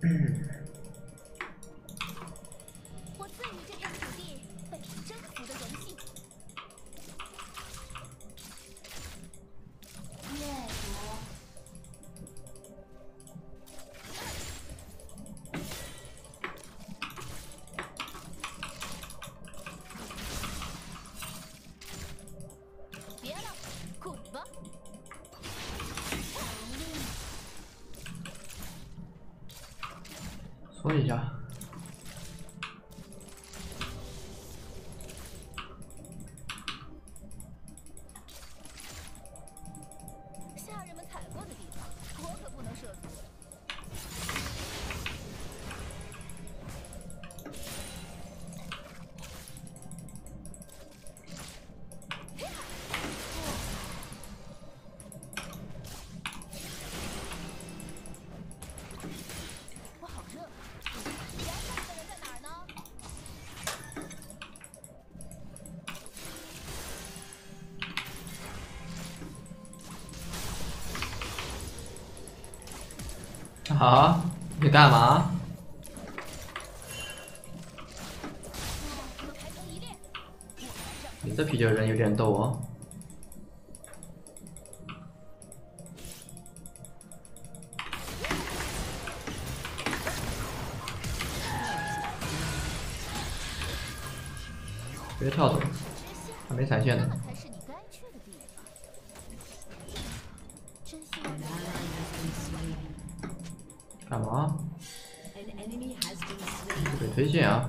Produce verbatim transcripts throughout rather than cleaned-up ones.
我赐予这片土地被征服的荣幸。 灭国。 别了，滚吧！ 说一下。 下人们踩过的地方，我可不能涉足。我好热，燃烧的人在哪儿呢？ 啊！你干嘛？你这啤酒人有点逗哦。别跳走，还没闪现呢。 才是你该去的地方。真希望干嘛？被推线啊！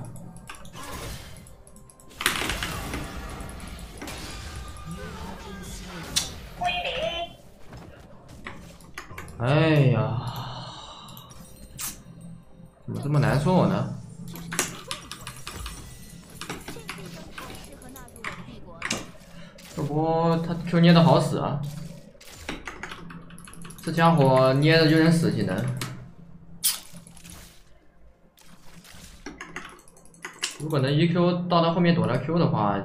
哎呀，怎么这么难受呢？这不他 Q 捏的好使啊！这家伙捏的有点死技能。 如果能 E Q 到他后面躲他 Q 的话，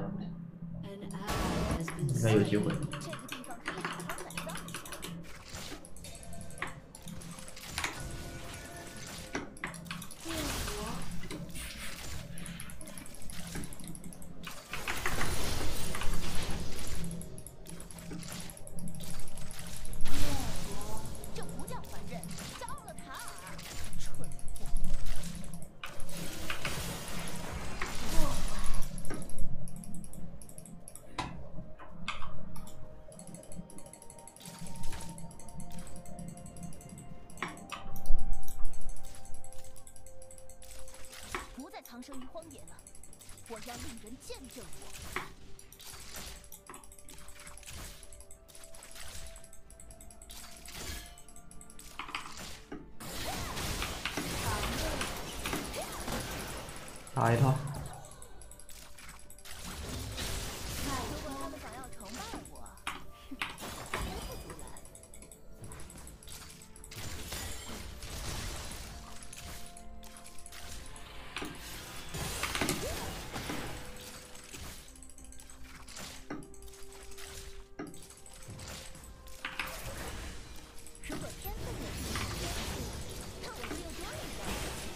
应该有机会。 这不叫还刃，糟了塔尔，蠢货！ 不再藏身于荒野了，我要令人见证我。 打一套。 如果他们想要崇拜我，绝不阻拦。 如果天分也是一种天赋，那我就又多了一个。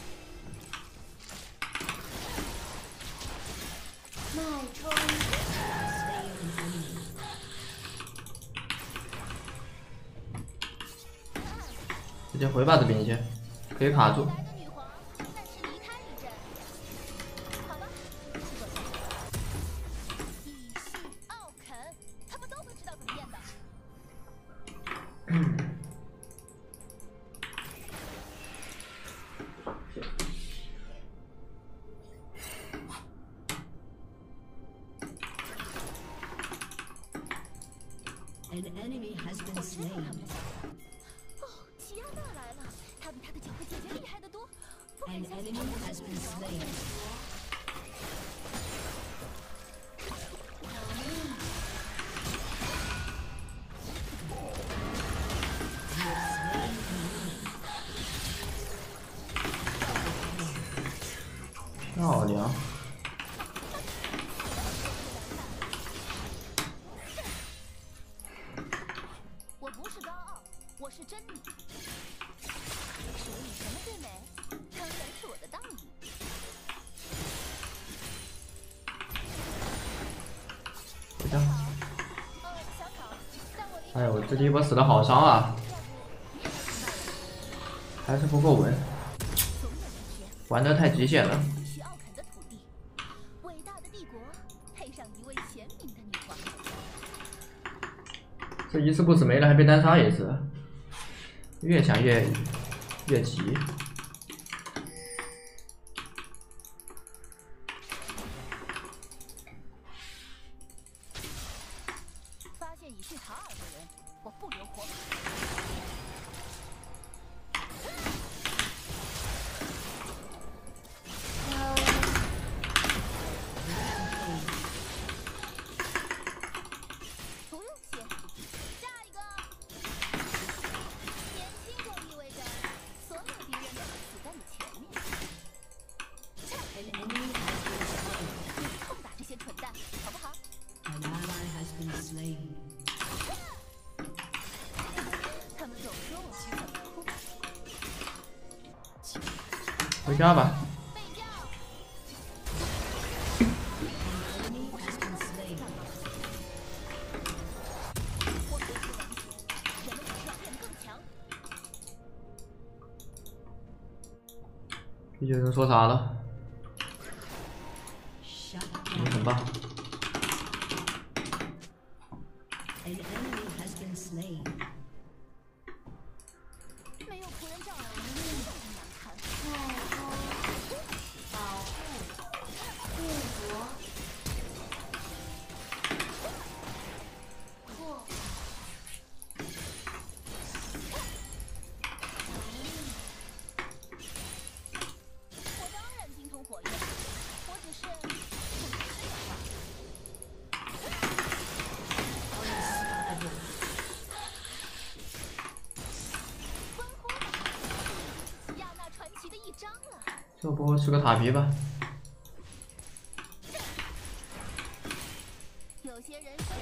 脉冲。 直接回吧，这边一些可以卡住。 来的女皇，但是离开一阵。好吧，以细奥肯，他们都会知道怎么验的。 An enemy has been 我知道 slain. 他们的想法。哦，齐亚娜来了，她比她的九个姐姐厉害得多。不敢 An 相信 enemy 她 has 是 been 女皇。 slain. 漂亮。 我不是高傲，我是真理。谁与什么最美？ 当然是我的道理。 回家。 呃，小草，在我离哎呦，这第一波死的好伤啊，还是不够稳， 总有一天， 玩的太极限了。 必须奥肯的土地，伟大的帝国配上一位贤明的女皇。 这一次不死没了，还被单杀一次，越想越越急。 发现已去塔尔的人，我不留活口。不用谢，下一个。年轻就意味着所有敌人都会死在你前面。 An enemy has been slain. 痛打这些蠢蛋，好不好？ An ally has been slain. 他们总说我是怎么哭。 回家吧。 备叫。 An enemy has been slain. 我可以是王子，人们只要变得更强。 啤酒人说啥了？ Shut 你 down. 很棒。 An enemy has been slain. 没有仆人罩耳，真的很难看。 太空保护帝国扩我当然精通火焰，我只是不能吃的话。 Unstoppable. 欢呼吧！亚纳传奇的一章了。 这波吃个塔皮吧。 有些人生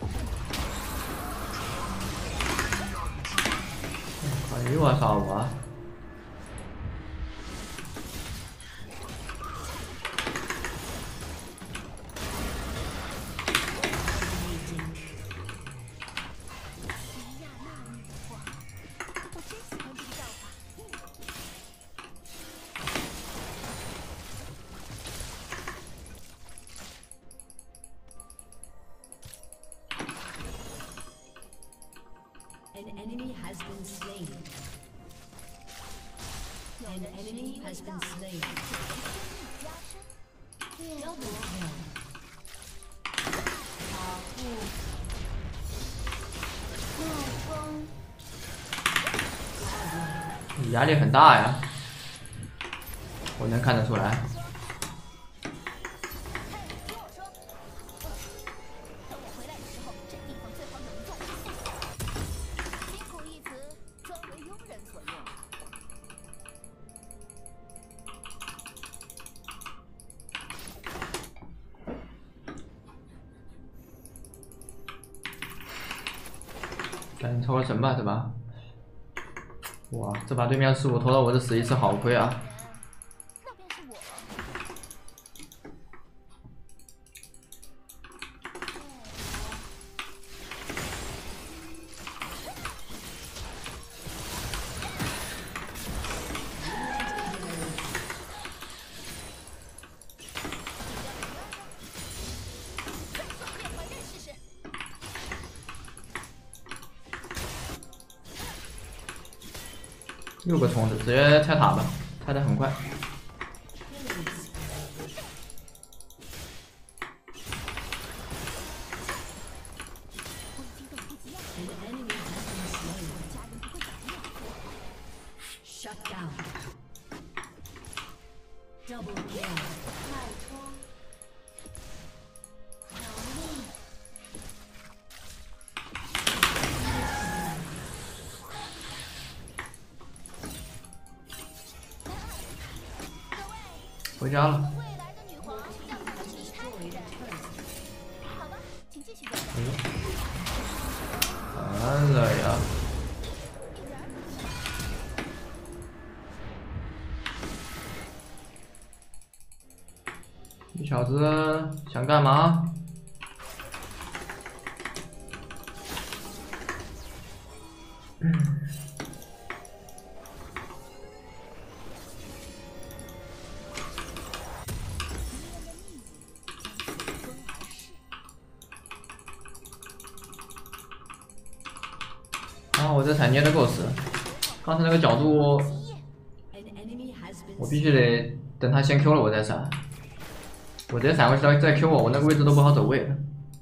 哎呦我操我！ 亚纳女皇，我真喜欢这个叫法。 An enemy has been slain. An enemy has been slain. 加深。 帝 Double 国 kill. 保护麦风 Godlike. 压力很大呀，我能看得出来。 嘿，听我说，等我回来的时候，这地方最好冷冻一下。辛苦一词，专为庸人所用。 赶紧抽个神吧，是吧？哇，这把对面十五拖到我这死一次，好亏啊！ 那便是我。快速变换刃试试。 六个虫子，直接拆塔吧，拆的很快。 我已经等不及了， An enemy has been slain. 家人不会反应。 Shut down. Double kill. 脉冲能力回家了。 未来的女皇让他们离开敌人。好吧，请继续表演。 完了呀！ 小子想干嘛？嗯。 啊！我这才捏的够死，刚才那个角度，我必须得等他先 Q 了我再闪，我直接闪过去他再 Q 我，我那个位置都不好走位了。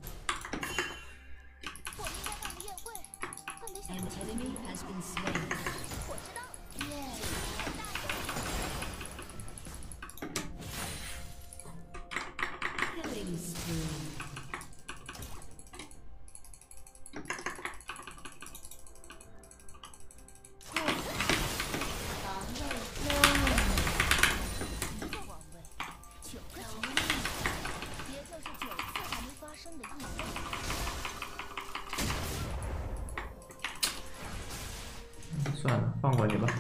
算了，放过你吧。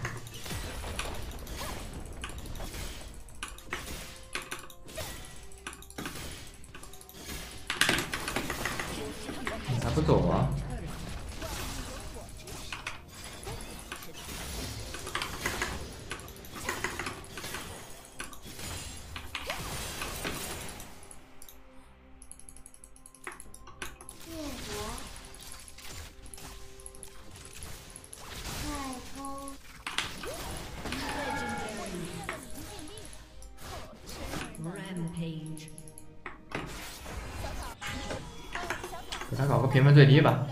你还不走啊？给他搞个评分最低吧。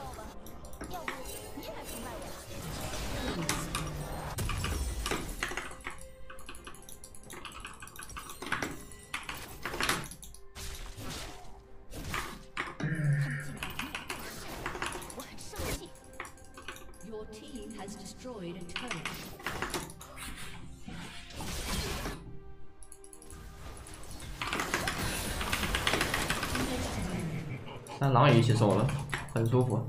但狼也一起走了，很舒服。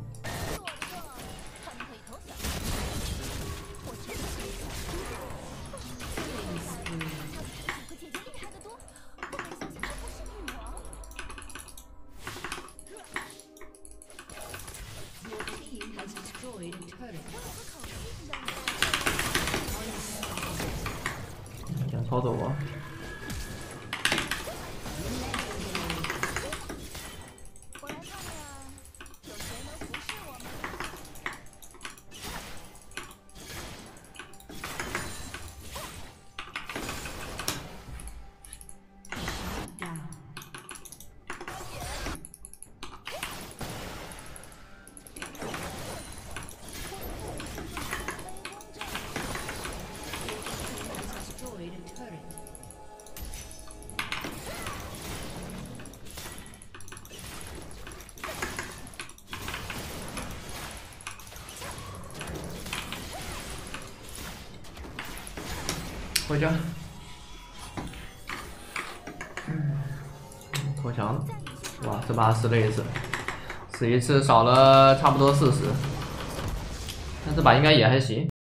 想操作我。 回家。嗯，投降了。哇，这把死了一次，死一次少了差不多四十，但这把应该也还行。